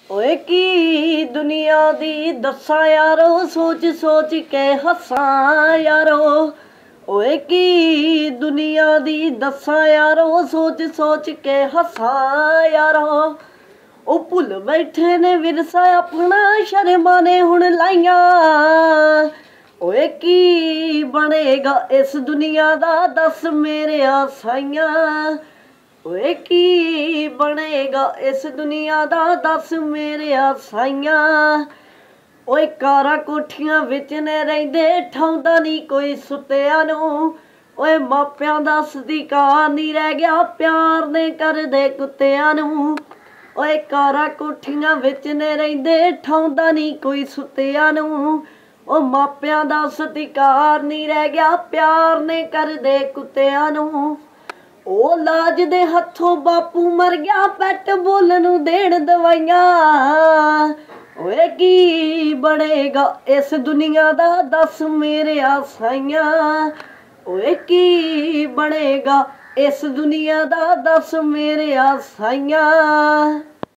ओए की दुनिया दी दसा यारो, सोच सोच के हसा यारो। ओए की दुनिया दी दसा यारो, सोच सोच के हसा यारो। ओ भुल बैठे ने विरसा अपना, शर्मा ने हुण लाइया। ओए की बनेगा इस दुनिया दा, दस मेरे साइया। ओए की बनेगा इस दुनिया दा, दस मेरे साइया। ओए कारा कोठियां विच ने रहिंदे, ठौंदा नहीं कोई सुत्तिया नूं। ओए मापियां दा सतिकार नहीं रह गया, प्यार ने करदे कुत्तियां नूं। ओए कारा कोठियां विच ने रहिंदे, ठौंदा नहीं कोई सुत्तिया नूं। ओ मापियां दा सतिकार नहीं रह गया, प्यार ने करदे कुत्तियां नूं। ओ लाज दे हथों बापू मर गया, पैट बोलन नूं देण दवाइयां। ओए की बनेगा इस दुनिया दा, दस मेरे साइया। ओए की बनेगा इस दुनिया दा, दस मेरे साइया।